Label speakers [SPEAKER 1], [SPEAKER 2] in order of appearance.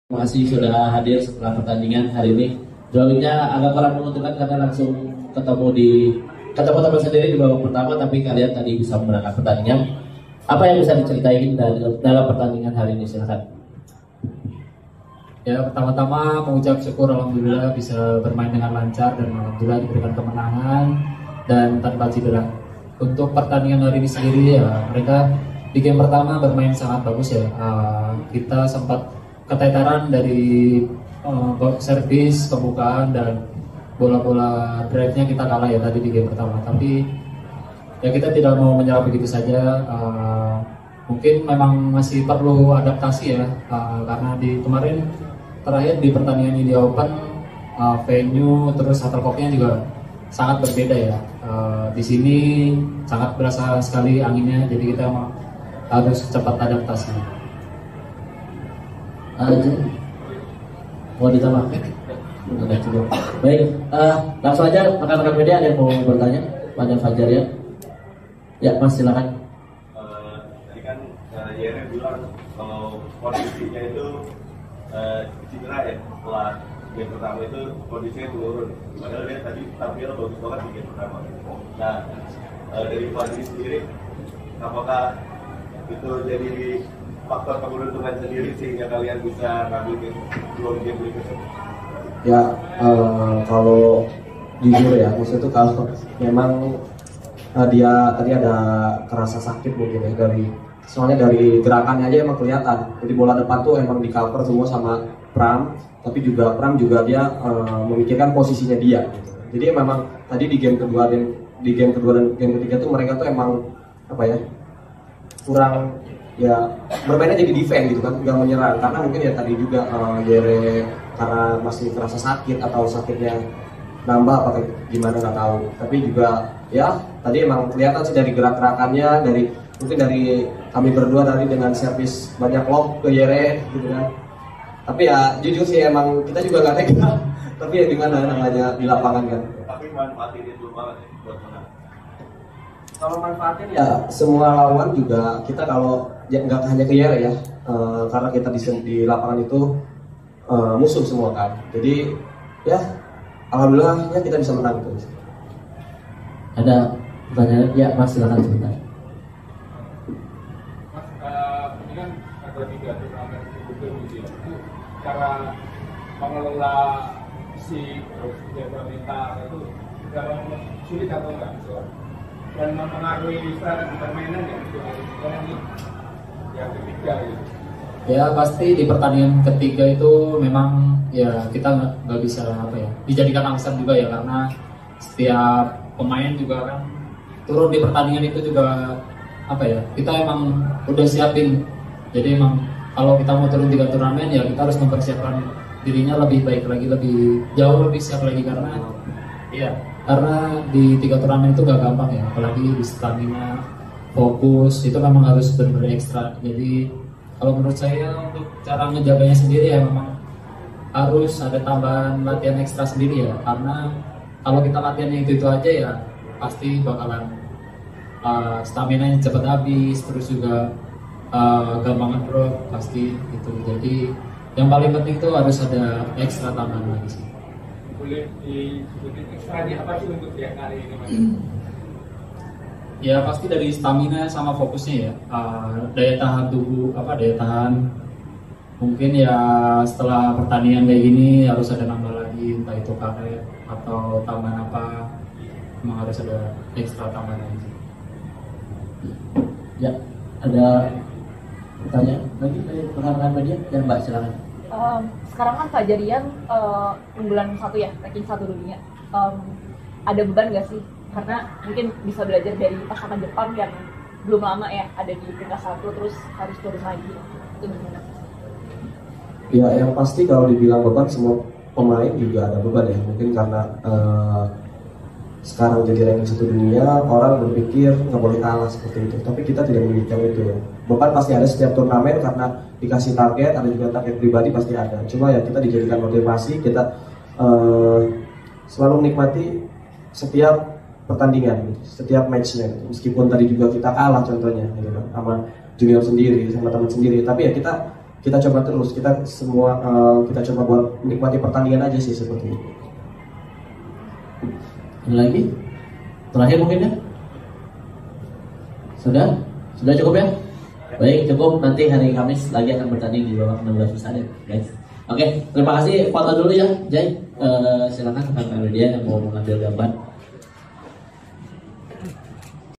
[SPEAKER 1] Terima kasih sudah hadir setelah pertandingan hari ini. Drawingnya agak kurang menguntungkan karena langsung ketemu teman sendiri di babak pertama, tapi kalian tadi bisa memenangkan pertandingan. Apa yang bisa diceritain dalam pertandingan hari ini? Silakan.
[SPEAKER 2] Ya, pertama-tama mengucap syukur alhamdulillah bisa bermain dengan lancar dan alhamdulillah diberikan kemenangan dan tanpa cedera. Untuk pertandingan hari ini sendiri ya, mereka di game pertama bermain sangat bagus ya. Kita sempat keteteran dari servis, pembukaan dan bola-bola drive-nya kita kalah ya tadi di game pertama. Tapi ya kita tidak mau menyerah begitu saja. Mungkin memang masih perlu adaptasi ya, karena di kemarin terakhir di pertandingan India Open venue terus shuttlecocknya juga sangat berbeda ya. Di sini sangat berasa sekali anginnya, jadi kita harus cepat adaptasi.
[SPEAKER 1] Mau ditambah? Udah cukup. Baik, langsung aja rekan-rekan media ada yang mau bertanya pada Fajar ya? Ya, Mas silakan.
[SPEAKER 3] Tadi kan Yere bilang kalau kondisinya itu cedera ya, setelah game pertama itu kondisinya menurun. Padahal dia tadi tampil bagus banget di game pertama. Nah, dari Fadli sendiri, apakah itu jadi faktor keberuntungan sendiri sehingga kalian bisa ngambil game berikutnya?
[SPEAKER 4] Ya, kalau jujur ya, maksudnya itu kalau memang dia tadi ada kerasa sakit mungkin ya, soalnya dari gerakannya aja emang kelihatan. Jadi bola depan tuh emang di cover semua sama Pram, tapi juga Pram juga dia memikirkan posisinya dia gitu. Jadi memang tadi di game kedua dan game ketiga tuh mereka tuh emang apa ya, kurang ya bermainnya jadi defense gitu kan, nggak menyerang karena mungkin ya tadi juga Yere karena masih terasa sakit atau sakitnya nambah apa gimana nggak tahu, tapi juga ya tadi emang kelihatan sih dari gerak-gerakannya, mungkin dari kami berdua tadi dengan servis banyak lob ke Yere gitu kan. Tapi ya jujur sih emang kita juga nggak tega tapi ya gimana namanya di lapangan kan.
[SPEAKER 3] Tapi manfaatin itu banget ya buat menang.
[SPEAKER 4] Kalau manfaatin ya semua lawan juga kita, kalau ya, nggak hanya ke Yere ya, karena kita di lapangan itu musuh semua kan. Jadi ya alhamdulillah ya kita bisa menang itu.
[SPEAKER 1] Ada pertanyaan? Ya, Mas silakan sebentar.
[SPEAKER 5] Mas, ini kan ada 3 turnamen betul gitu ya. Itu cara mengelola si pemerintah itu dalam sulit atau enggak? Dan mempengaruhi strategi permainan ya untuk ini yang ketiga gitu.
[SPEAKER 2] Ya pasti di pertandingan ketiga itu memang ya kita nggak bisa apa ya dijadikan alasan juga ya, karena setiap pemain juga kan turun di pertandingan itu juga apa ya, kita emang udah siapin. Jadi emang kalau kita mau turun 3 turnamen ya kita harus mempersiapkan dirinya lebih baik lagi, jauh lebih siap lagi, karena di 3 turnamen itu gak gampang ya, apalagi di stamina, fokus itu memang harus benar-benar ekstra. Jadi kalau menurut saya untuk cara ngejaganya sendiri ya memang harus ada tambahan latihan ekstra sendiri ya, karena kalau kita latihannya itu aja ya pasti bakalan stamina nya cepat habis, terus juga gampang drop pasti itu. Jadi yang paling penting itu harus ada ekstra tambahan lagi sih.
[SPEAKER 5] Boleh disebutin ekstranya apa sih untuk dia kali ini Mas?
[SPEAKER 2] Ya pasti dari stamina sama fokusnya ya, daya tahan tubuh, daya tahan. Mungkin ya setelah pertandingan kayak gini harus ada nambah lagi, entah itu karet atau tambahan apa, memang harus ada ekstra tambahan lagi.
[SPEAKER 1] Ya, ada pertanyaan lagi dari rekan-rekan media? Ya, Mbak silakan.
[SPEAKER 6] Sekarang kan Fajarian unggulan 1 ya, ranking 1 dunia. Ada beban nggak sih? Karena mungkin bisa belajar dari pasangan Jepang yang belum lama ya ada di peringkat 1 terus harus turun lagi. Itu gimana?
[SPEAKER 4] Ya yang pasti kalau dibilang beban, semua pemain juga ada beban ya. Mungkin karena sekarang jadi ranking 1 dunia, orang berpikir nggak boleh kalah seperti itu. Tapi kita tidak memikirkan itu. Beban pasti ada setiap turnamen karena dikasih target, ada juga target pribadi pasti ada. Cuma ya kita dijadikan motivasi, kita selalu menikmati setiap pertandingan, setiap matchnya. Meskipun tadi juga kita kalah contohnya, gitu kan, sama junior sendiri, sama teman sendiri. Tapi ya kita kita coba terus, kita semua kita coba buat menikmati pertandingan aja sih seperti itu.
[SPEAKER 1] Ada lagi? Terakhir mungkin ya? Sudah cukup ya? Baik, cukup. Nanti hari Kamis lagi akan bertanding di bawah 16 besar ya, guys. Oke, terima kasih. Foto dulu ya, Jay. Silakan rekan media yang mau mengambil gambar.